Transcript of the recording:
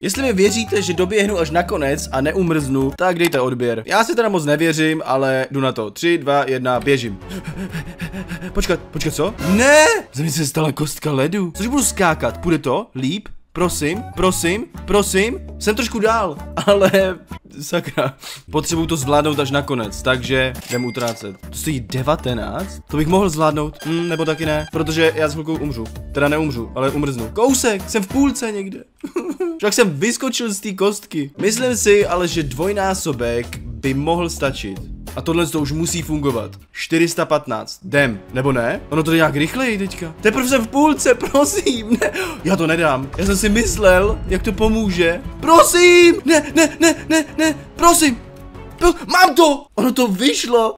Jestli mi věříte, že doběhnu až nakonec a neumrznu, tak dejte odběr. Já si teda moc nevěřím, ale jdu na to. 3, 2, 1, běžím. Počkat, co? Ne! Ze mě se stala kostka ledu. Což budu skákat, půjde to? Líp? Prosím. Jsem trošku dál, ale sakra. Potřebuju to zvládnout až nakonec, takže jdem utrácet. To stojí 19? To bych mohl zvládnout, nebo taky ne, protože já s chvilkou umřu. Teda neumřu, ale umrznu. Kousek, jsem v půlce někde. Však jsem vyskočil z té kostky. Myslím si ale, že dvojnásobek by mohl stačit. A tohle to už musí fungovat. 415. Jdem, nebo ne? Ono to jde nějak rychleji teďka. Teprve jsem v půlce, prosím, ne. Já to nedám. Já jsem si myslel, jak to pomůže. Prosím, ne, prosím. Mám to! Ono to vyšlo.